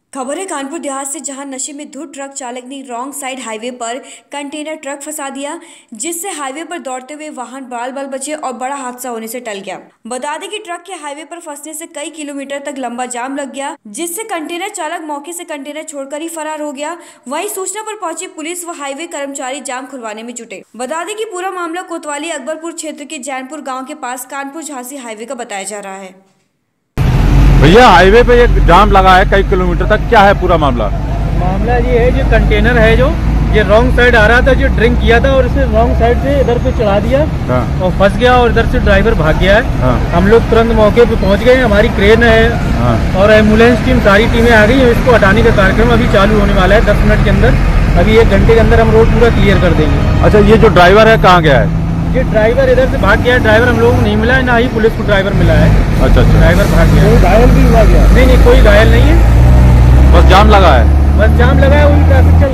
खबर है कानपुर देहात से, जहां नशे में धुत ट्रक चालक ने रॉन्ग साइड हाईवे पर कंटेनर ट्रक फंसा दिया, जिससे हाईवे पर दौड़ते हुए वाहन बाल बाल बचे और बड़ा हादसा होने से टल गया। बता दें कि ट्रक के हाईवे पर फंसने से कई किलोमीटर तक लंबा जाम लग गया, जिससे कंटेनर चालक मौके से कंटेनर छोड़कर ही फरार हो गया। वहीं सूचना पर पहुंची पुलिस व हाईवे कर्मचारी जाम खुलवाने में जुटे। बता दें कि पूरा मामला कोतवाली अकबरपुर क्षेत्र के जैनपुर गाँव के पास कानपुर झांसी हाईवे का बताया जा रहा है। भैया हाईवे पे एक जाम लगा है कई किलोमीटर तक, क्या है पूरा मामला? मामला ये है, जो कंटेनर है जो ये रॉन्ग साइड आ रहा था, जो ड्रिंक किया था और इसे रॉन्ग साइड से इधर पे चढ़ा दिया। हाँ। और फंस गया और इधर से ड्राइवर भाग गया है। हाँ। हम लोग तुरंत मौके पे पहुंच गए, हमारी क्रेन है। हाँ। और एम्बुलेंस टीम सारी टीमें आ गई है। इसको हटाने का कार्यक्रम अभी चालू होने वाला है 10 मिनट के अंदर। अभी 1 घंटे के अंदर हम रोड पूरा क्लियर कर देंगे। अच्छा, ये जो ड्राइवर है कहाँ गया है? ये ड्राइवर इधर से भाग गया है। ड्राइवर हम लोगों को नहीं मिला है, ना ही पुलिस को ड्राइवर मिला है। अच्छा, ड्राइवर भाग गया। कोई घायल भी हुआ गया? नहीं, कोई घायल नहीं है, बस जाम लगा है। बस जाम लगा है, वही ट्रैफिक